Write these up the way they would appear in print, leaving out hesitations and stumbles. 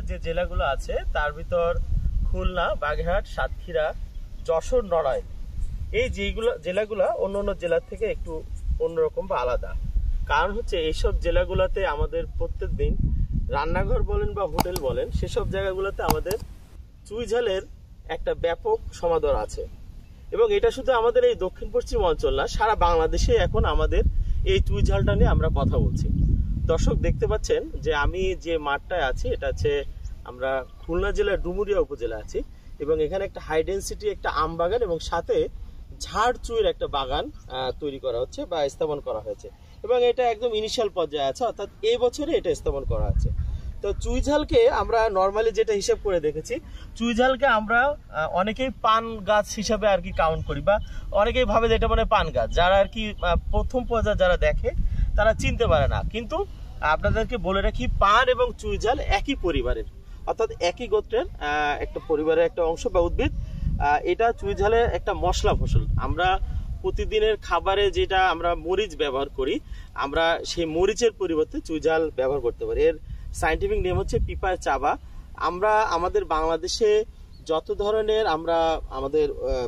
যে জেলাগুলো আছে তার ভিতর খুলনা, বাগেরহাট, সাতক্ষীরা, যশোর, নড়াইল এই জেলাগুলো অন্য জেলার থেকে একটু অন্যরকম বা আলাদা। কারণ হচ্ছে এইসব জেলাগুলোতে আমাদের প্রত্যেকদিন রান্নাঘর বলেন বা হোটেল বলেন, সেসব জায়গাগুলোতে আমাদের চুইঝালের একটা ব্যাপক সমাদর আছে। এবং এটা শুধু আমাদের এই দক্ষিণ পশ্চিম অঞ্চল না, সারা বাংলাদেশে এখন আমাদের এই চুইঝালটা নিয়ে আমরা কথা বলছি। দর্শক দেখতে পাচ্ছেন যে আমি যে মাঠটায় আছি এটা হচ্ছে আমরা খুলনা জেলার ডুমুরিয়া উপজেলা আছি, এবং এখানে একটা হাই ডেন্সিটি একটা আম বাগান এবং সাথে ঝাড় চুইয়ের একটা বাগান তৈরি করা হচ্ছে বা স্থাপন করা হয়েছে, এবং এটা একদম ইনিশিয়াল পর্যায়ে আছে, অর্থাৎ এই বছরে এটা স্থাপন করা আছে। তো চুইঝালকে আমরা নর্মালি যেটা হিসাব করে দেখেছি, চুইঝালকে আমরা অনেকেই পান গাছ হিসাবে আর কি কাউন্ট করি, বা অনেকেই ভাবে যে এটা মানে পান গাছ, যারা আর কি প্রথম পর্যায়ে যারা দেখে তারা চিনতে পারে না। কিন্তু আপনাদেরকে বলে রাখি, পান এবং চুইঝাল একই পরিবারের, অর্থাৎ একই গোত্রের একটা পরিবারের একটা অংশ বা উদ্ভিদ। এটা চুইঝালের একটা মশলা ফসল। আমরা প্রতিদিনের খাবারে যেটা আমরা মরিচ ব্যবহার করি, আমরা সেই মরিচের পরিবর্তে চুইঝাল ব্যবহার করতে পারি। এর সায়েন্টিফিক নেম হচ্ছে পিপার চাবা। আমরা আমাদের বাংলাদেশে যত ধরনের আমরা আমাদের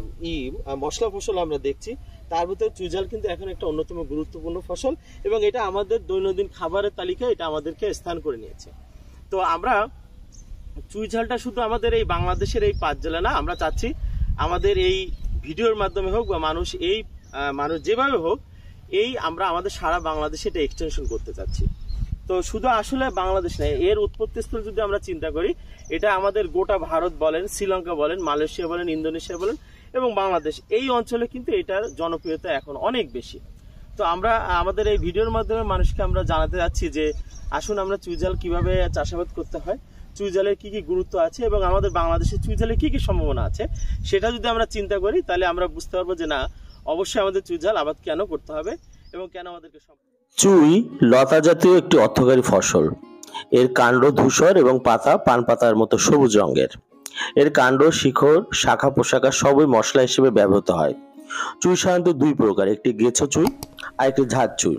মশলা ফসল আমরা দেখছি, তার ভিতরে চুইঝাল কিন্তু এখন একটা অন্যতম গুরুত্বপূর্ণ ফসল, এবং এটা আমাদের দৈনন্দিন খাবারের তালিকায় এটা আমাদেরকে স্থান করে নিয়েছে। তো আমরা চুইঝালটা শুধু আমাদের এই বাংলাদেশের এই 5 জেলা না, আমরা চাচ্ছি আমাদের এই ভিডিওর মাধ্যমে হোক বা মানুষ যেভাবে হোক, আমরা আমাদের সারা বাংলাদেশে এটা এক্সটেনশন করতে চাচ্ছি। তো শুধু আসলে বাংলাদেশ নয়, এর উৎপত্তিস্থল যদি আমরা চিন্তা করি, এটা আমাদের গোটা ভারত বলেন, শ্রীলঙ্কা বলেন, মালয়েশিয়া বলেন, ইন্দোনেশিয়া বলেন এবং বাংলাদেশ, এই অঞ্চলে কিন্তু এটার জনপ্রিয়তা এখন অনেক বেশি। তো আমরা আমাদের এই ভিডিওর মাধ্যমে মানুষকে আমরা জানাতে যাচ্ছি যে আসুন আমরা চুইঝাল কিভাবে চাষাবাদ করতে হয়, চুইঝালের কি কি গুরুত্ব আছে, এবং আমাদের বাংলাদেশে চুইঝালের কি কি সম্ভাবনা আছে, সেটা যদি আমরা চিন্তা করি তাহলে আমরা বুঝতে পারবো যে না, অবশ্যই আমাদের চুইঝাল আবাদ কেন করতে হবে এবং কেন আমাদেরকে। চুই লতা জাতীয় একটি অর্থকরী ফসল। এর কাণ্ড ধূসর এবং পাতা পান পাতার মতো সবুজ রঙের। এর কাণ্ড, শিকড়, শাখা প্রশাখা সবই মশলা হিসেবে ব্যবহৃত হয়। চুই সাধারণত 2 প্রকার, একটি গেছো চুই আর একটি ঝাড় চুই।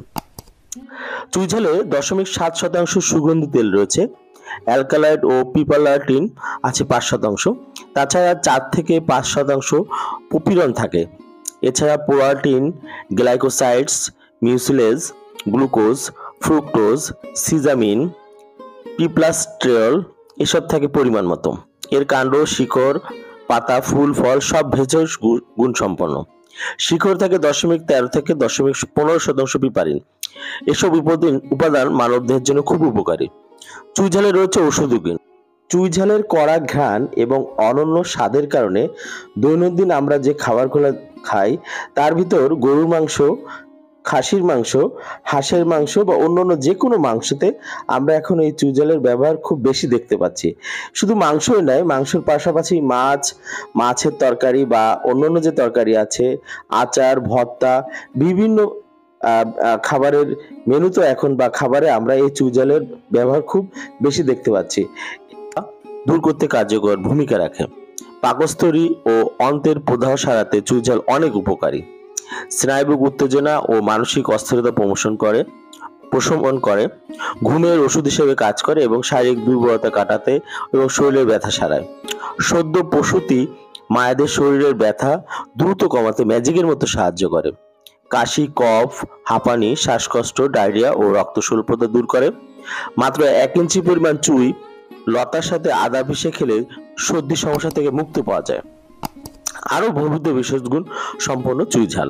চুইঝালে 0.7% সুগন্ধি তেল রয়েছে। অ্যালকালয়েড ও পিপারলাটিন আছে 5%। তাছাড়া 4 থেকে 5% পপিরন থাকে। এছাড়া protein, glycosides, mucilage, glucose, fructose, সিজামিন, পিপ্লাস্ট্রেল এসব থাকে পরিমাণ মতো। এর কাণ্ড, শিকড়, পাতা, ফুল, ফল সব ভেষজ গুণসম্পন্ন। শিকড় থাকে 0.13 থেকে 0.15% পিপারিন। এসব উপাদান মানবদেহের জন্য খুব উপকারী। চুইঝালে রয়েছে ঔষধি গুণ। চুইঝালের কড়া ঘ্রাণ এবং অনন্য স্বাদের কারণে দৈনন্দিন আমরা যে খাবারগুলো খাই তার ভিতর গরুর মাংস, খাসির মাংস, হাঁসের মাংস বা অন্যান্য যে কোনো মাংসতে আমরা এখন এই চুইঝালের ব্যবহার খুব বেশি দেখতে পাচ্ছি। শুধু মাংসই নয়, মাংসের পাশাপাশি মাছের তরকারি বা অন্যান্য যে তরকারি আছে, আচার, ভর্তা, বিভিন্ন খাবারের মেনুতে এখন বা খাবারে আমরা এই চুইঝালের ব্যবহার খুব বেশি দেখতে পাচ্ছি। দূর করতে কার্যকর ভূমিকা রাখে। পাকস্থলী ও অন্ত্রের প্রদাহ সারাতে চুইঝাল অনেক উপকারী। স্নায়বিক উত্তেজনা ও মানসিক অস্থিরতা প্রশমন করে, ঘুমের ওষুধ হিসেবে কাজ করে এবং শারীরিক দুর্বলতা কাটাতে এবং শরীরের ব্যথা সারায়। সদ্য প্রসূতি মায়েদের শরীরের ব্যথা দ্রুত কমাতে ম্যাজিকের মতো সাহায্য করে। কাশি, কফ, হাঁপানি, শ্বাসকষ্ট, ডায়রিয়া ও রক্ত স্বল্পতা দূর করে। মাত্র 1 ইঞ্চি পরিমাণ চুই লতার সাথে আদা পিষে খেলে সর্দি সমস্যা থেকে মুক্তি পাওয়া যায়। আরো বহুবিধ বিশেষ গুণ সম্পন্ন চুইঝাল।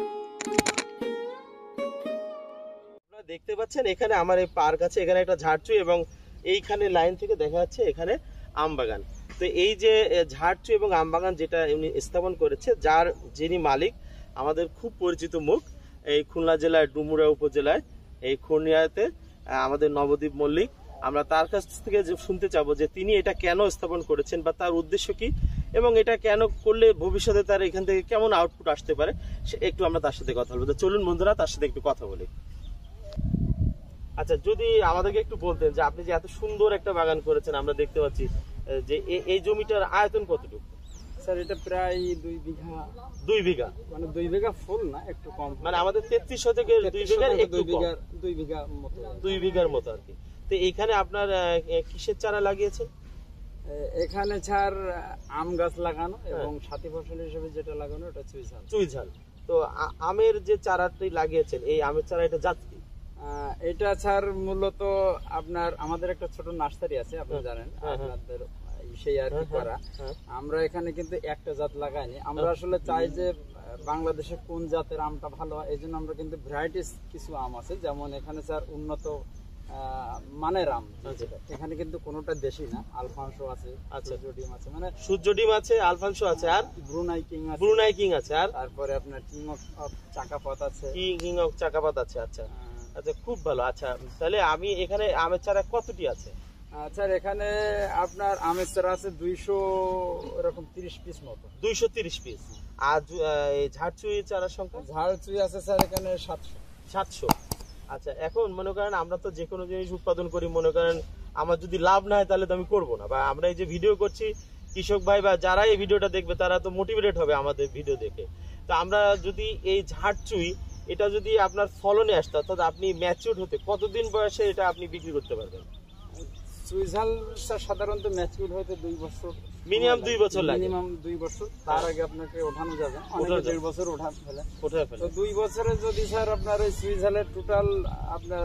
আপনারা দেখতে পাচ্ছেন এখানে আমার এই পার্ক আছে, এখানে একটা ঝাড় চুই এবং এইখানে লাইন থেকে দেখা যাচ্ছে এখানে আম বাগান। তো এই যে ঝাড় চুই এবং আম বাগান যেটা উনি স্থাপন করেছে, যিনি মালিক আমাদের খুব পরিচিত মুখ, এই খুলনা জেলার ডুমুরিয়া উপজেলায় এই খুনিয়াতে আমাদের নবদ্বীপ মল্লিক। আমরা তার কাছ থেকে শুনতে চাবো যে তিনি এটা কেন স্থাপন করেছেন বা তার উদ্দেশ্য কি, এবং এটা কেন করলে ভবিষ্যতে তার এখান থেকে কেমন আউটপুট আসতে পারে, একটু আমরা তার সাথে কথা বলবো। তো চলুন বন্ধুরা তার সাথে একটু কথা বলি। আচ্ছা, যদি আমাদেরকে একটু বলতেন যে আপনি যে এত সুন্দর একটা বাগান করেছেন, আমরা দেখতে পাচ্ছি যে এই জমিটার আয়তন কতটুকু? স্যার এটা প্রায় 2 বিঘা। 2 বিঘা মানে 2 বিঘা ফুল না, একটু কম, মানে আমাদের 33 থেকে 2 বিঘার একটু কম, 2 বিঘা মতো, 2 বিঘার মতো আর কি। তো এখানে আপনার কিসের চারা লাগিয়েছেন? এখানে স্যার আম গাছ লাগানো এবং সাথী ফসল হিসেবে যেটা লাগানো ওটা চুইঝাল। চুইঝাল। তো আমের যে চারাটি লাগিয়েছেন, এই আমের চারা এটা জাত কি? এটা স্যার মূলত আপনার আমাদের একটা ছোট নার্সারি আছে, আপনি জানেন, আপনাদের সেই আর কি করা। আমরা এখানে কিন্তু একটা জাত লাগাইনি। আমরা আসলে চাই যে বাংলাদেশে কোন জাতের আমটা ভালো হয়, এই জন্য আমরা কিন্তু ভ্যারাইটিস কিছু আম আছে, যেমন এখানে স্যার উন্নত মানের আম। এখানে কিন্তু কোনোটা দেশি না, আলফানসো আছে, সূর্য ডিম আছে, মানে সূর্য ডিম আছে, আলফানসো আছে, আর ব্রুনাই কিং আছে, ব্রুনাই কিং আছে, আর তারপরে আপনার কিং অফ চাকাপাত আছে, কিং অফ চাকাপাত আছে। আচ্ছা আচ্ছা, খুব ভালো। আচ্ছা, তাহলে আমি এখানে আমের চারা কতটি আছে? স্যার এখানে আপনার আমের চারা আছে 200 এরকম 30 পিস মতো। 230 পিস। আর ঝাড়চুই চারার সংখ্যা? ঝাড়চুই আছে স্যার এখানে 700। আচ্ছা, এখন মনে করেন আমরা তো যে কোনো জিনিস উৎপাদন করি, মনে করেন আমার যদি লাভ না হয় তাহলে তো আমি করবো না, বা আমরা এই যে ভিডিও করছি, কৃষক ভাই বা যারা এই ভিডিওটা দেখবে তারা তো মোটিভেটেড হবে আমাদের ভিডিও দেখে। তো আমরা যদি এই ঝাড়চুই এটা যদি আপনার ফলনে আসতো, অর্থাৎ আপনি ম্যাচিউর হতে কতদিন বয়সে এটা আপনি বিক্রি করতে পারবেন? চুইঝাল সাধারণত ম্যাচিউর হইতে 2 বছর, মিনিমাম 2 বছর লাগে। মিনিমাম 2 বছর, তার আগে আপনাকে ওঠানো যাবে, অনেকে 1.5 বছর ওঠায় ফেলে। তো 2 বছরে যদি স্যার আপনার ওই চুইঝালের টোটাল আপনার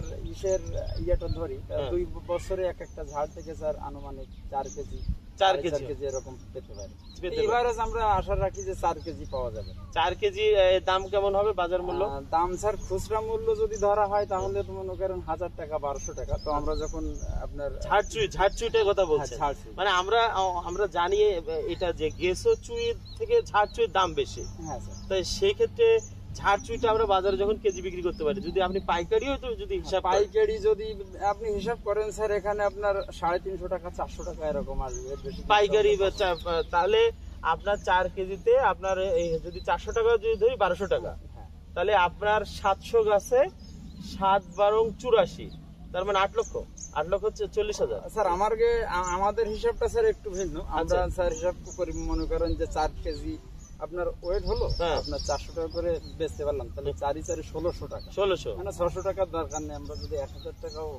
ইয়েটা ধরি, 2 বছরে এক একটা ঝাড় থেকে স্যার আনুমানিক 4 কেজি 4 কেজি এরকম পেতে পারে। এভারেজ আমরা আশা রাখি যে 4 কেজি পাওয়া যাবে। 4 কেজি দাম কেমন হবে বাজার মূল্য? দাম স্যার খুচরা মূল্য যদি ধরা হয় তাহলে তো মনে করেন 1000 টাকা 1200 টাকা। তো আমরা যখন আপনার ঝাড়চুইটার কথা বলছেন, মানে আমরা জানি এটা যে গেসো চুই থেকে ঝাড়চুইয়ের দাম বেশি। হ্যাঁ স্যার। তাই সেই ক্ষেত্রে ঝাড়চুইটা আমরা বাজারে যখন কেজি বিক্রি করতে পারি, যদি আপনি পাইকারিও তো যদি হিসাব পাইকারি যদি আপনি হিসাব করেন স্যার, এখানে আপনার 350 টাকা 400 টাকা এরকম আসবে পাইকারি। তাহলে আপনার 4 কেজিতে আপনার যদি 400 টাকা যদি ধরি 1200 টাকা, তাহলে আপনার 700 গাছে 7 12 84, তার মানে 8 লক্ষ 40,000। স্যার আমাদের হিসাবটা স্যার একটু ভিন্ন। আমরা স্যার হিসাব করি, মনে করেন যে 4 কেজি আপনার ওয়েট হলো, আপনার 400 টাকা করে বেচতে পারলাম, তাহলে 4 4 1600 টাকা, 1600 মানে 600 টাকার দরকার নেই। আমরা যদি 1000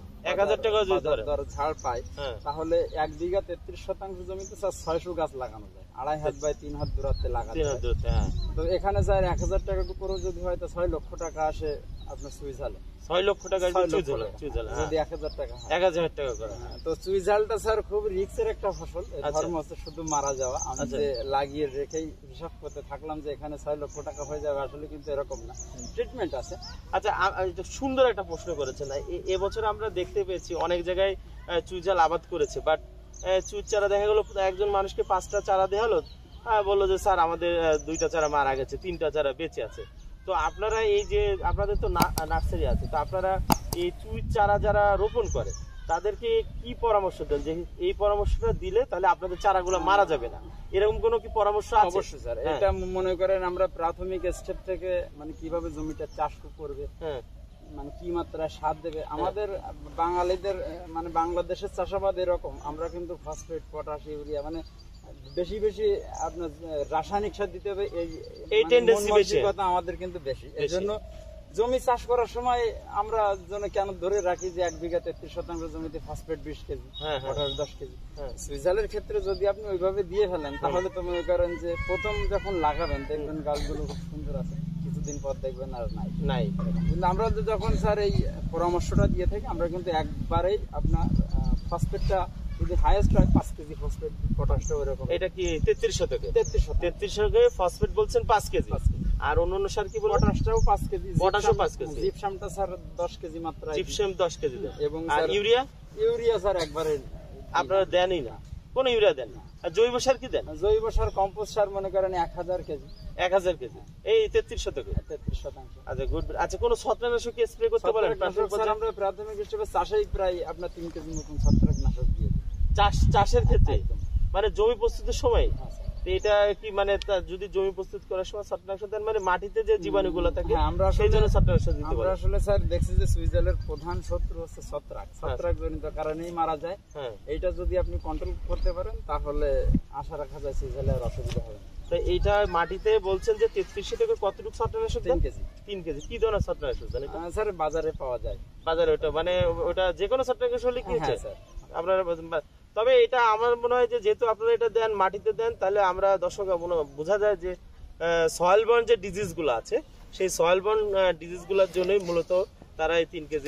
টাকাও যদি ছাড় পাই, তাহলে 1 বিঘা 33% জমিতে স্যার 600 গাছ লাগানো যায়, 2.5 হাত বাই 3 হাত দূরত্বে লাগানো যায়। তো এখানে স্যার 1000 টাকার উপরেও যদি হয় তো 6 লক্ষ টাকা আসে আপনার চুইঝালে। 6 লক্ষ টাকা চুইঝাল যদি 1000 টাকা হয়, 1000 টাকা করে। তো চুইঝালটা স্যার খুব রিস্কের একটা ফসল। ধর্ম হচ্ছে শুধু মারা যাওয়া। আমি যে লাগিয়ে রেখেই হিসাব করতে থাকলাম যে এখানে 6 লক্ষ টাকা হয়ে যাবে, আসলে কিন্তু এরকম না, ট্রিটমেন্ট আছে। আচ্ছা, সুন্দর একটা প্রশ্ন করেছেন। এবছর আমরা দেখতে পেয়েছি অনেক জায়গায় চুইঝাল আবাদ করেছে, বাট চুই চারা দেখা গেল একজন মানুষকে 5টা চারা দেওয়া হলো, বললো যে স্যার আমাদের 2টা চারা মারা গেছে, 3টা চারা বেঁচে আছে। তো আপনারা এই যে আপনাদের তো নার্সারি আছে, তো আপনারা এই চুই চারা যারা রোপণ করে তাদেরকে কি পরামর্শ দেন যে এই পরামর্শটা দিলে তাহলে আপনাদের চারাগুলো মারা যাবে না, এরকম কোনো কি পরামর্শ আছে? অবশ্যই স্যার। এটা মনে করেন আমরা প্রাথমিক স্টেপ থেকে, মানে কিভাবে জমিটা চাষ করবে, মানে কি মাত্রায় সার দেবে, আমাদের বাঙালিদের মানে বাংলাদেশের চাষাবাদ এরকম, আমরা কিন্তু ফসফেট, পটাশ, ইউরিয়া মানে বেশি বেশি আপনার রাসায়নিক সার দিতে হবে, এই টেন্ডেন্সি বেশি কথা আমাদের কিন্তু বেশি। এজন্য জমি চাষ করার সময় আমরা কেন ধরে রাখি যে 1 বিঘা 33% জমিতে ফসফেট 20 কেজি, পটাশ 10 কেজি। চুইঝালের ক্ষেত্রে যদি আপনি ওইভাবে দিয়ে ফেলেন তাহলে তো মনে করেন যে প্রথম যখন লাগাবেন দেখবেন গাছগুলো খুব সুন্দর আছে, কিছুদিন পর দেখবেন আর নাই। কিন্তু আমরা যখন স্যার এই পরামর্শটা দিয়ে থাকি, আমরা কিন্তু একবারেই আপনার ফসফেটটা যদি হাইয়েস্ট হয় 5 কেজি ফসফেট, পটাশটা ওরকম। এটা কি 33 শতকে ফসফেট বলছেন 5 কেজি, আর অন্যান্য সার কি বলবো? পটাশটাও 5 কেজি, পটাশও 5 কেজি, জিপসামটা স্যার 10 কেজি মাত্রায়, জিপসাম 10 কেজি দেন। এবং আর ইউরিয়া স্যার একবারে আপনারা দেনই না, কোন ইউরিয়া দেন না। আর জৈব সার কি দেন? জৈব সার, কম্পোস্ট সার মনে করেন 1000 কেজি, 1000 কেজি এই 33 শতকে। 33%। আচ্ছা, গুড। আচ্ছা, কোন ছত্রাকনাশক কি স্প্রে করতে পারেন? আমরা প্রাথমিক হিসেবে চাষেই প্রায় আপনার 3 কেজি মতন ছত্রাকনাশক দিয়ে দিই চাষের ক্ষেত্রে, মানে জমি প্রস্তুতের সময়। এটা কি মানে যদি জমি প্রস্তুত করার সময় ছত্রাকনাশক দেন, মানে মাটিতে যে জীবাণুগুলো থাকে আমরা সেই জন্য ছত্রাকনাশক দিতে পারি। আমরা আসলে স্যার দেখছি যে চুইঝালের প্রধান শত্রু হচ্ছে ছত্রাক জনিত কারণেই মারা যায়। এইটা যদি আপনি কন্ট্রোল করতে পারেন তাহলে আশা রাখা যায় চুইঝালের অসুবিধা হবে না। তো এইটা মাটিতে বলছেন যে 33 থেকে কতটুকু ছত্রাকনাশক দেন? 3 কেজি। 3 কেজি। কি ধরনের ছত্রাকনাশক জানেন? স্যার বাজারে পাওয়া যায়। বাজারে ওটা মানে ওটা যে কোনো ছত্রাকনাশক হলে কি হচ্ছে স্যার আপনারা, তবে এটা আমার মনে হয় যে যেহেতু আপনারা এটা দেন মাটিতে দেন, তাহলে আমরা দর্শক বোঝা যায় যে সয়েল বর্ন যে ডিজিজ গুলো আছে সেই সয়েল বর্ন ডিজিজ গুলোর জন্যই মূলত তারা এই 3 কেজি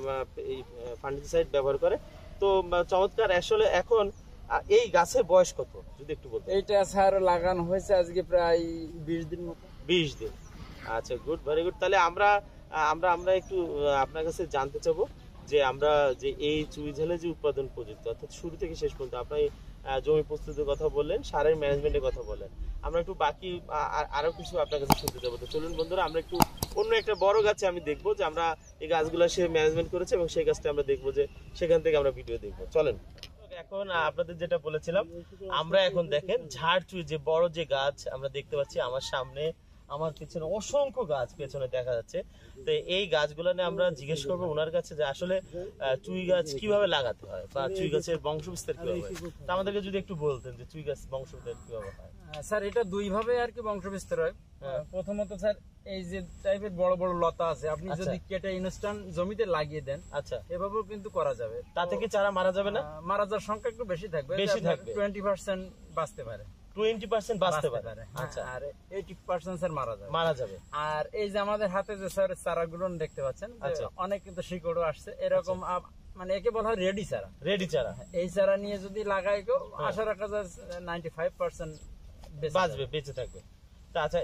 এই ফাঙ্গিসাইড ব্যবহার করে। তো চমৎকার। আসলে এখন এই গাছের বয়স কত যদি একটু বলতেন? এইটা স্যার লাগানো হয়েছে আজকে প্রায় 20 দিন মতো। 20 দিন। আচ্ছা, গুড, ভেরি গুড। তাহলে আমরা একটু আপনার কাছে জানতে চাবো যে আমরা যে এই চুইঝালে যে উৎপাদন প্রযুক্তি অর্থাৎ শুরু থেকে শেষ পর্যন্ত আপনি জমি প্রস্তুতির কথা বললেন, সারের ম্যানেজমেন্টের কথা বললেন, আমরা একটু বাকি আরো কিছু আপনার কাছে শুনতে যাবো। তো চলুন বন্ধুরা, আমরা একটু অন্য একটা বড় গাছে আমি দেখবো যে আমরা এই গাছগুলো সে ম্যানেজমেন্ট করেছে এবং সেই গাছটা আমরা দেখবো, যে সেখান থেকে আমরা ভিডিও দেখবো। চলেন। এখন আপনাদের যেটা বলেছিলাম, আমরা এখন দেখেন ঝাড় চুই যে বড় যে গাছ আমরা দেখতে পাচ্ছি আমার সামনে, আমার পেছনে অসংখ্য গাছ পেছনে দেখা যাচ্ছে। তো এই গাছগুলো নিয়ে আমরা জিজ্ঞেস করবো ওনার কাছে যে আসলে চুই গাছ কিভাবে লাগাতে হয় বা চুই গাছের বংশবিস্তার কিভাবে হয়। তা আমাদেরকে যদি একটু বলতেন যে চুই গাছ বংশবিস্তার কিভাবে হয়। স্যার এটা দুই ভাবে আর কি বংশবিস্তার হয়। প্রথমত স্যার এই যে টাইপের বড় বড় লতা আছে, আপনি যদি কেটে ইনস্ট্যান্ট জমিতে লাগিয়ে দেন, আচ্ছা, এভাবেও কিন্তু করা যাবে। তাতে কি চারা মারা যাবে না? মারা যাওয়ার সংখ্যা একটু বেশি থাকবে, 20% বাঁচতে পারে। 20% বাঁচতে পারে। আচ্ছা, আর 80% স্যার মারা যাবে। আর এই যে আমাদের হাতে যে স্যার চারাগুলো দেখতে পাচ্ছেন, অনেক কিন্তু শিকড়ও আসছে এরকম, মানে একে বলা হয় রেডি চারা। রেডি চারা, এই চারা নিয়ে যদি লাগাই কেউ, আশা রাখা যায় 95% বাঁচবে, বেঁচে থাকবে। আচ্ছা,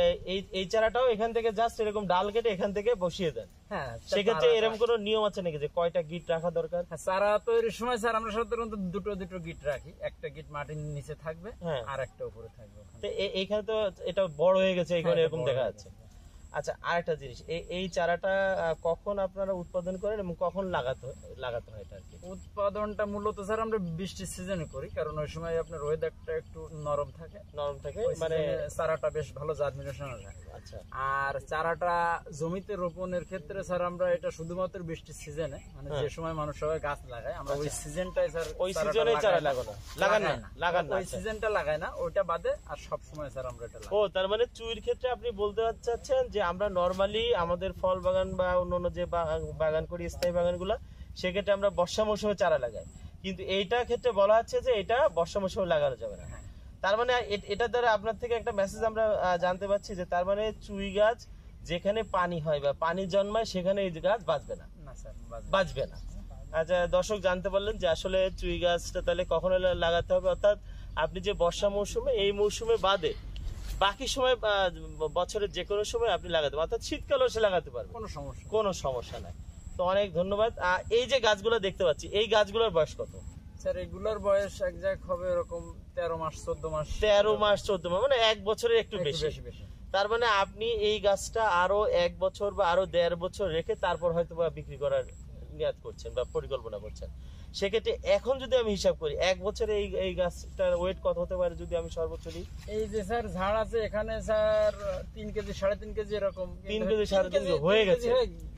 এই চারাটাও এখান থেকে জাস্ট এরকম ডাল কেটে এখান থেকে বসিয়ে দেন। হ্যাঁ, সেক্ষেত্রে এরকম কোনো নিয়ম আছে নাকি যে কয়টা গিট রাখা দরকার? চারা তৈরির সময় স্যার আমরা সাধারণত দুটো গিট রাখি, একটা গিট মাটির নিচে থাকবে আর একটা উপরে থাকবে। তো এইখানে তো এটা বড় হয়ে গেছে, এখানে এরকম দেখা যাচ্ছে। আচ্ছা, আরেকটা জিনিস, এই চারাটা কখন আপনারা উৎপাদন করেন এবং কখন লাগাতে হয় এটা? উৎপাদনটা মূলত স্যার আমরা বৃষ্টির সিজনে করি, কারণ ওই সময় আপনার ওয়েদারটা একটু নরম থাকে, মানে চারাটা বেশ ভালো জার্মিনেশন হয়। আচ্ছা, আর চারাটা জমিতে রোপণের ক্ষেত্রে স্যার আমরা এটা শুধুমাত্র বৃষ্টির সিজনে, মানে যে সময় মানুষ সবাই গাছ লাগায়, আমরা ওই সিজনটাই স্যার ওই সিজনে চারা লাগান না, ওই সিজনটা লাগায় না, ওইটা বাদে আর সব সময় স্যার আমরা এটা লাগাই। ও, তার মানে চুইর ক্ষেত্রে আপনি বলতে চাচ্ছেন যে আমরা নরমালি আমাদের ফল বাগান বা অন্যান্য যে বাগান করি, স্থায়ী বাগানগুলো, সেক্ষেত্রে আমরা বর্ষা মৌসুমে চারা লাগাই, কিন্তু এইটার ক্ষেত্রে বলা হচ্ছে যে এটা বর্ষা মৌসুমে লাগানো যাবে না। তার মানে এটা দ্বারা আপনার থেকে একটা মেসেজ আমরা জানতে পারছি যে তার মানে চুই গাছ যেখানে পানি হয় বা পানি জন্মায় সেখানে এই গাছ বাঁচবে না, বাঁচবে না। আচ্ছা, দর্শক জানতে পারলেন যে আসলে চুই গাছটা তাহলে কখন লাগাতে হবে, অর্থাৎ আপনি যে বর্ষা মৌসুমে, এই মৌসুমে বাদে বাকি সময় বছরের যে কোনো সময় আপনি লাগাতে পারেন, অর্থাৎ শীতকালেও সে লাগাতে পারবেন, কোনো সমস্যা নাই। তো অনেক ধন্যবাদ। এই যে গাছগুলো দেখতে পাচ্ছি, এই গাছগুলোর বয়স কত? স্যার এগুলোর বয়স একজ্যাক্ট হবে এরকম 13 মাস 14 মাস, 13 মাস 14 মাস, মানে 1 বছরের একটু বেশি। তার মানে আপনি এই গাছটা আরো 1 বছর বা আরো 1.5 বছর রেখে তারপর হয়তো বা বিক্রি করার নিয়াত করছেন বা পরিকল্পনা করছেন। সেক্ষেত্রে এখন যদি আমি হিসাব করি 1 বছরে এই গাছটার ওয়েট কত হতে পারে যদি আমি সর্বোচ্চ নিই? এই যে স্যার ঝাড় আছে এখানে স্যার 3 কেজি 3.5 কেজি এরকম, 3 কেজি 3.5 কেজি হয়ে গেছে।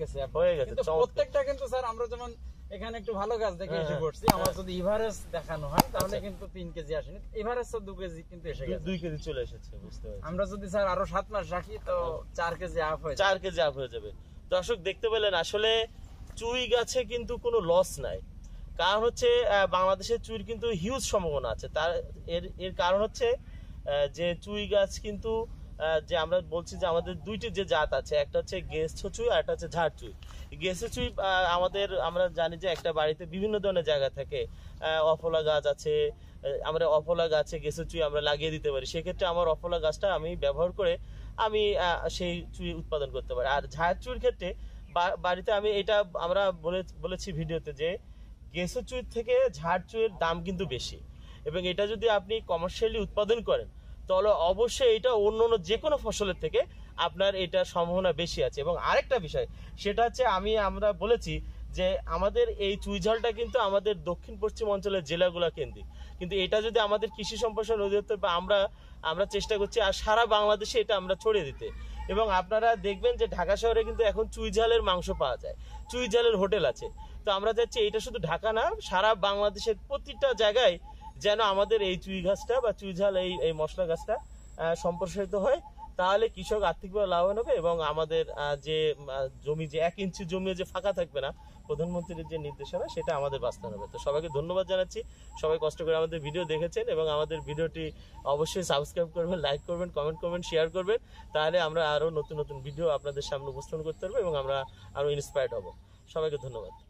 প্রত্যেকটা কিন্তু স্যার আমরা যেমন এখানে একটু ভালো গাছ দেখে এসে করছি, আমার যদি এভারেজ দেখানো হয় তাহলে কিন্তু 3 কেজি আসেনি, এভারেজ তো 2 কেজি কিন্তু এসে গেছে, 2 কেজি চলে এসেছে। বুঝতে পারছি। আমরা যদি স্যার আরো 7 মাস রাখি তো 4 কেজি আপ হয়ে 4 কেজি আপ হয়ে যাবে। দর্শক দেখতে পেলেন, আসলে চুই গাছে কিন্তু কোনো লস নাই। কারণ হচ্ছে বাংলাদেশের চুইর কিন্তু হিউজ সম্ভাবনা আছে। তার এর কারণ হচ্ছে যে চুই গাছ কিন্তু যে আমরা বলছি যে আমাদের দুইটি যে জাত আছে, একটা হচ্ছে গেছো চুই আর একটা হচ্ছে ঝাড় চুই। গেছো চুই আমরা জানি যে একটা বাড়িতে বিভিন্ন ধরনের জায়গা থাকে, অফলা গাছ আছে, আমরা অফলা গাছে গেছো চুই আমরা লাগিয়ে দিতে পারি। সেক্ষেত্রে আমার অফলা গাছটা আমি ব্যবহার করে আমি সেই চুই উৎপাদন করতে পারি। আর ঝাড় চুইর ক্ষেত্রে বাড়িতে আমি এটা আমরা বলেছি ভিডিওতে যে গেছো চুইর থেকে ঝাড় চুইয়ের দাম কিন্তু বেশি, এবং এটা যদি আপনি কমার্শিয়ালি উৎপাদন করেন তাহলে অবশ্যই এটা অন্য যে কোনো ফসলের থেকে আপনার এটা সম্ভাবনা বেশি আছে। এবং আরেকটা বিষয় সেটা হচ্ছে আমরা বলেছি যে আমাদের এই চুইঝালটা কিন্তু আমাদের দক্ষিণ পশ্চিম অঞ্চলের জেলাগুলো কেন্দ্রিক, কিন্তু এটা যদি আমাদের কৃষি সম্প্রসারণ অধিদপ্তর বা আমরা চেষ্টা করছি আর সারা বাংলাদেশে এটা আমরা ছড়িয়ে দিতে। এবং আপনারা দেখবেন যে ঢাকা শহরে কিন্তু এখন চুইঝালের মাংস পাওয়া যায়, চুইঝালের হোটেল আছে। তো আমরা চাচ্ছি এটা শুধু ঢাকা না, সারা বাংলাদেশের প্রতিটা জায়গায় যেন আমাদের এই চুই গাছটা বা চুইঝাল এই মশলা গাছটা সম্প্রসারিত হয়, তাহলে কৃষক আর্থিকভাবে লাভবান হবে এবং আমাদের যে জমি, যে 1 ইঞ্চি জমি যে ফাঁকা থাকবে না, প্রধানমন্ত্রীর যে নির্দেশনা সেটা আমাদের বাস্তবায়ন হবে। তো সবাইকে ধন্যবাদ জানাচ্ছি, সবাই কষ্ট করে আমাদের ভিডিও দেখেছেন এবং আমাদের ভিডিওটি অবশ্যই সাবস্ক্রাইব করবেন, লাইক করবেন, কমেন্ট করবেন, শেয়ার করবেন, তাহলে আমরা আরও নতুন নতুন ভিডিও আপনাদের সামনে উপস্থাপন করতে পারবো এবং আমরা আরও ইন্সপায়ার্ড হব। সবাইকে ধন্যবাদ।